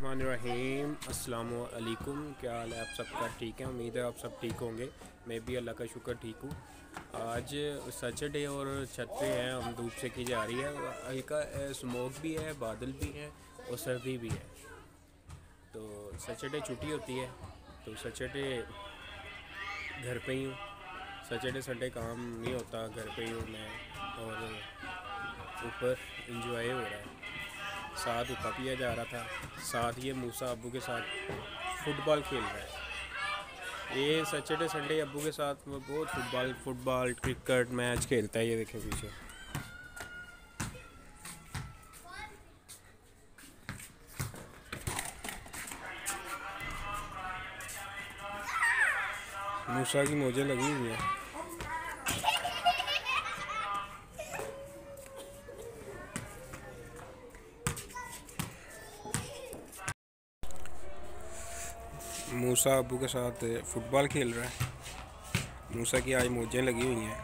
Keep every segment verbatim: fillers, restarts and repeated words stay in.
बिस्मिल्लाहिर्रहमानिर्रहीम। अस्सलामु अलैकुम। क्या हाल है आप सबका? ठीक है, उम्मीद है आप सब ठीक होंगे। मैं भी अल्लाह का शुक्र ठीक हूँ। आज सैटरडे और छत पे हैं हम, धूप से की जा रही है, हल्का स्मोक भी है, बादल भी है और सर्दी भी है। तो सैटरडे छुट्टी होती है, तो सैटरडे घर पे ही हूँ। सैटरडे संडे काम नहीं होता, घर पे ही हूँ मैं और ऊपर इंजॉय हो रहा है। साथ हुक्का पिया जा रहा था, साथ ये मूसा अब्बू के साथ फुटबॉल खेल रहा है। ये सैटरडे संडे अब्बू के साथ वो बहुत फुटबॉल फुटबॉल क्रिकेट मैच खेलता है। ये देखें पीछे मूसा की मोजें लगी हुई हैं। मूसा अब्बू के साथ फुटबॉल खेल रहा है। मूसा की आज मोजें लगी हुई हैं।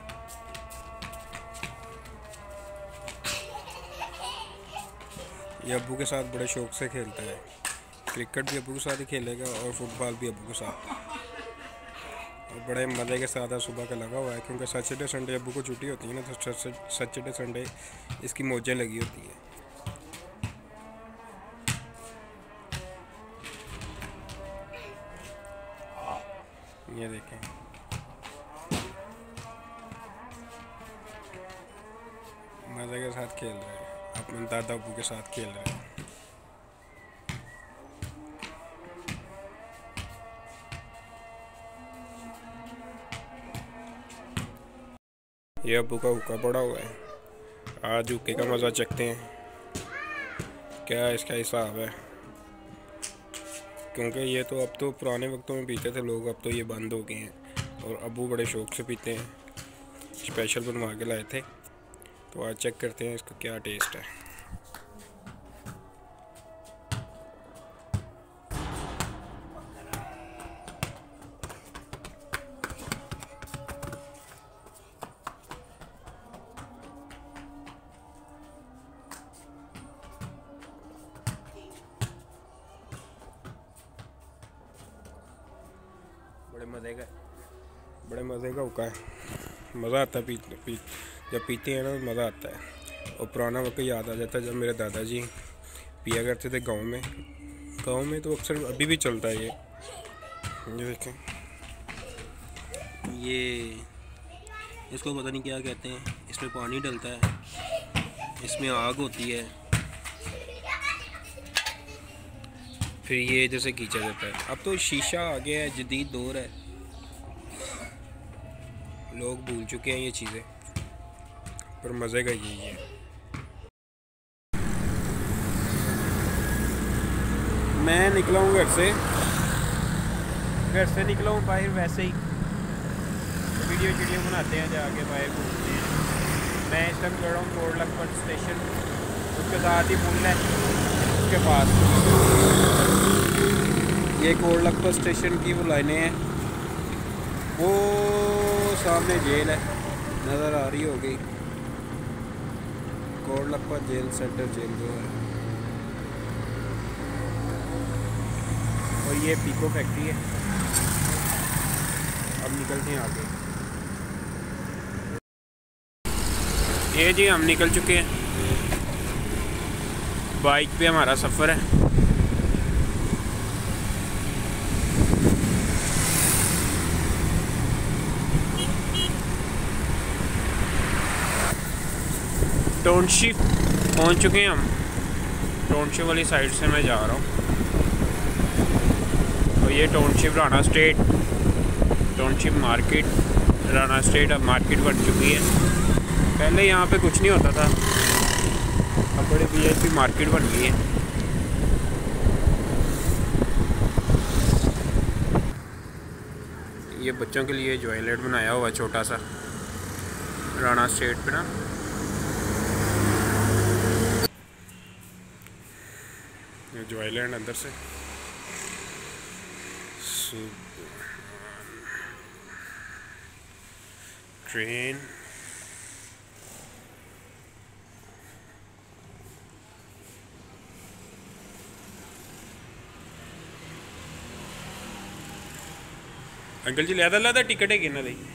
ये अब्बू के साथ बड़े शौक से खेलता है। क्रिकेट भी अब्बू के साथ ही खेलेगा और फुटबॉल भी अब्बू के साथ, और बड़े मज़े के साथ सुबह का लगा हुआ है, क्योंकि सैटरडे संडे अब्बू को छुट्टी होती है ना, तो सैटरडे संडे इसकी मोजें लगी होती हैं। ये देखें, मज़े के साथ खेल रहे हैं, अपने दादा अब्बू के साथ खेल रहे हैं। ये अब्बू का हुक्का पड़ा हुआ है। आज हुक्के का मज़ा चखते हैं, क्या इसका हिसाब है। क्योंकि ये तो अब तो पुराने वक्तों में पीते थे लोग, अब तो ये बंद हो गए हैं और अब्बू बड़े शौक से पीते हैं। स्पेशल बनवा के लाए थे, तो आज चेक करते हैं इसका क्या टेस्ट है। बड़े मज़े का बड़े मज़े का हुक्का है। मज़ा आता है पी, पी जब पीते हैं ना, मज़ा आता है। और पुराना वक्त याद आ जाता है, जब मेरे दादाजी पिया करते थे गांव में। गांव में तो अक्सर अभी भी चलता है ये ये देखें, ये इसको पता नहीं क्या कहते हैं। इसमें पानी डलता है, इसमें आग होती है, फिर ये जैसे खींचा जाता है। अब तो शीशा आ गया है, जदीद दौर है, लोग भूल चुके हैं ये चीज़ें, पर मज़े का यही है। मैं निकला हूँ घर से घर से निकला हूँ बाहर, वैसे ही वीडियो वीडियो बनाते हैं, जाके बाहर घूमते हैं। मैं इस टाइम कर रहा हूँ कोट लखपत स्टेशन, उसके साथ ही पुल है उसके पास। ये कोट लखपत स्टेशन की वो लाइनें हैं, वो सामने जेल है, नज़र आ रही होगी, Kot Lakhpat jail centre jail जो है। और ये पीको फैक्ट्री है। अब निकलते हैं आगे। ये जी हम निकल चुके हैं, बाइक पे हमारा सफ़र है। टाउनशिप पहुंच चुके हैं हम। टाउनशिप वाली साइड से मैं जा रहा हूँ, और ये township Rana state township market Rana state अब मार्केट बन चुकी है। पहले यहाँ पे कुछ नहीं होता था, अब बड़ी वी आई पी मार्केट बन गई है। ये बच्चों के लिए जॉयलैंड बनाया हुआ छोटा सा राना स्टेट पे ना। ये जॉयलैंड अंदर से ट्रेन अंकल जी लिया लादा टिकट है किन्ना दी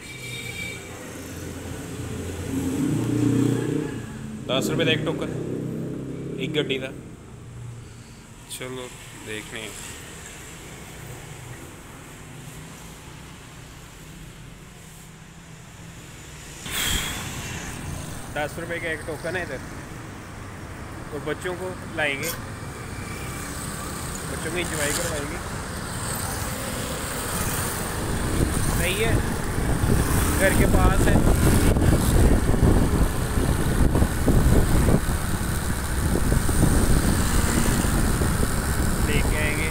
दस रुपये का एक टोकन एक गड्डी का। चलो देखने दस रुपये का एक टोकन है इधर। तो बच्चों को लाएंगे, बच्चों को इंजॉय करवाएंगे। सही है, घर के पास है। लेके आएंगे।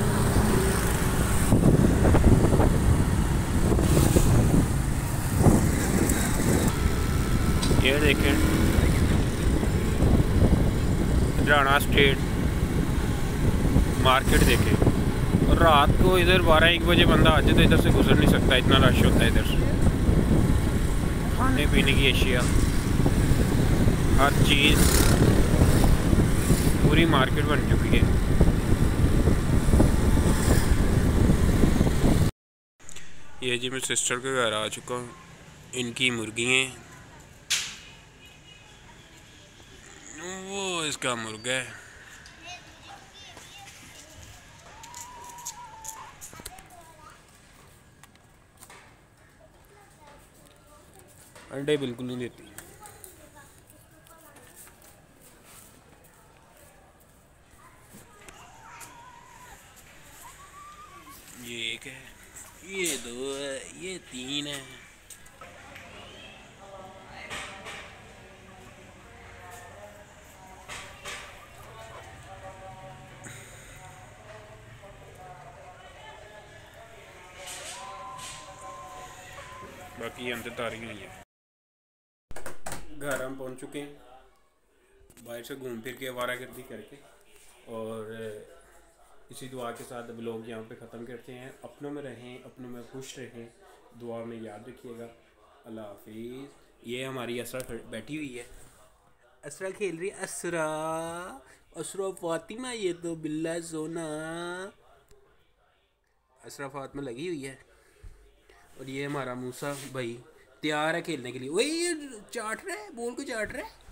ये देखें राणा स्ट्रीट मार्केट देखें। और रात को इधर बारह एक बजे बंदा आ जाए तो इधर से गुजर नहीं सकता, इतना रश होता है इधर। खाने पीने की अशिया, हर चीज़, पूरी मार्केट बन चुकी है। ये जी मैं सिस्टर के घर आ चुका हूँ। इनकी मुर्गी हैं, वो इसका मुर्गा है। अंडे बिल्कुल नहीं देती। ये एक है, ये दो है, ये तीन है। बाकी अंदर तारी हुई है। घर हम पहुंच चुके हैं, बाहर से घूम फिर के आवारागर्दी करके, और इसी दुआ के साथ ब्लॉग यहाँ पे ख़त्म करते हैं। अपनों में रहें, अपनों में खुश रहें, दुआ में याद रखिएगा। अल्लाह हाफिज़। ये हमारी असरा बैठी हुई है, असरा खेल रही है। असरा असरा फातिमा, ये तो बिल्ला सोना। असरा फातिमा लगी हुई है। और ये हमारा मूसा भाई तैयार है खेलने के लिए। वही ये चाट रहा है, बोल को चाट रहा है।